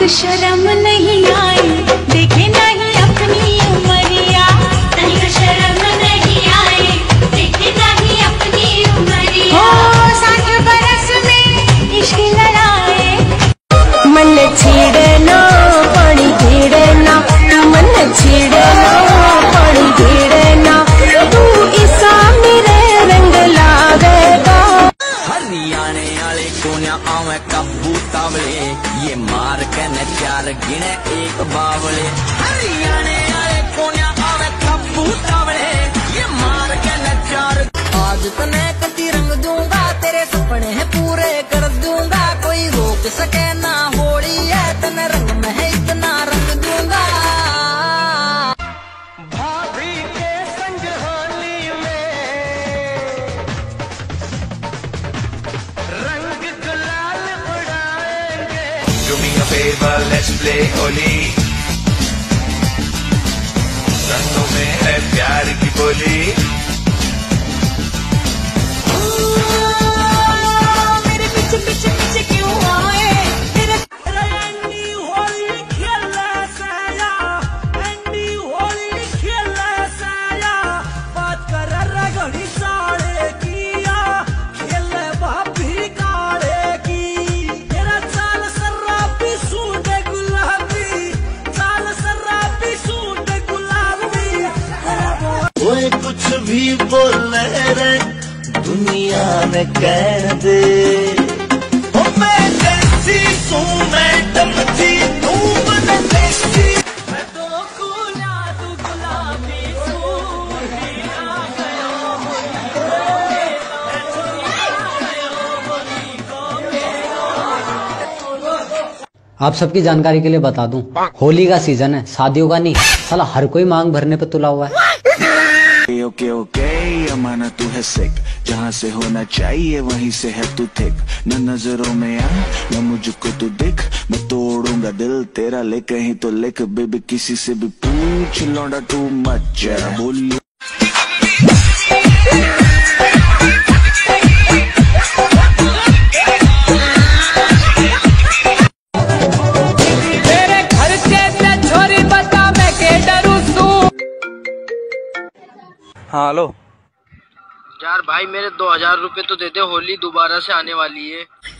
शर्म नहीं आई, देखे नहीं अपनी उमरिया। तनिक शर्म नहीं आई, देखे नहीं अपनी उमरिया। हो 60 बरस में इश्क लड़ाए। मन छेड़े ना पानी घेड़े ना, मन छेड़े ना पानी घेड़े ना, तू इसा मेरे रंग लावेगा। हरियाणे वाले कोन्या आवे काबू तावले, ये मार के न 4 गिने एक बावले। हरियाणे वाले कोन्या आवे काबू तावले, ये मार के न 4। आज तने कति रंग दूंगा, तेरे सपने हैं पूरे कर दूंगा। कोई रोक सके ना, होली है तने रंग में है इतना रंग दूंगा। भाभी के संग होली में रंग गुलाल उड़ाएंगे। Do me a favor, let's play Holi. रंगों में है प्यार की बोली। मेरे पीछे पीछे पीछे क्यों आए तेरे। एंडी होली खेले साया, एंडी होली खेले साया। बात कर रगड़ी साड़े किया, खेले भाभी काड़े की। तेरा चाल शराबी सूट गुलाबी, चाल शराबी सूट गुलाबी। ओए कुछ भी बोले रे दुनिया में कह दे। ओ मैं देसी सू मैडम थी, तू मन देसी। मैं तो गुला तू गुलाबी सूट आ गया आप सबकी जानकारी के लिए बता दूं, होली का सीजन है, शादियों का नहीं। साला हर कोई मांग भरने पे तुला हुआ है। ओके ओके अमाना तू है सिक, जहाँ से होना चाहिए वहीं से है तू थिक। न नजरों में आ न मुझको तू दिख, मैं तोड़ूंगा दिल तेरा ले कहीं तो लिख। बेबी किसी से भी पूछ लौंडा तू मत जरा बोल। तेरे खर्चे से छोरी बता मैं के डरू तू। हाँ हेलो यार भाई मेरे 2000 रुपए तो दे दे, होली दोबारा से आने वाली है।